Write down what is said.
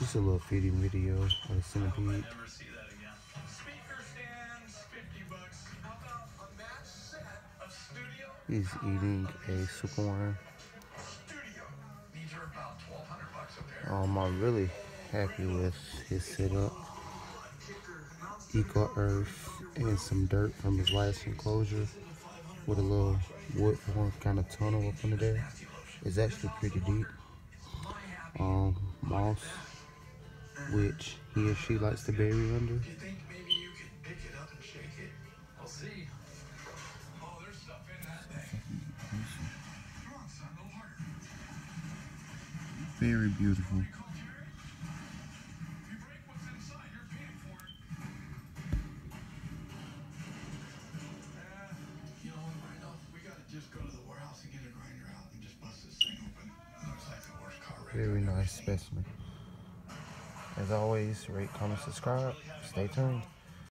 Just a little feeding video of a centipede. He's eating a superworm. I'm really happy with his setup. Eco earth and some dirt from his last enclosure with a little wood form kind of tunnel up under there. It's actually pretty deep. Moss, which he or she likes to bury under. Very beautiful. Very nice specimen. As always, rate, comment, subscribe. Stay tuned.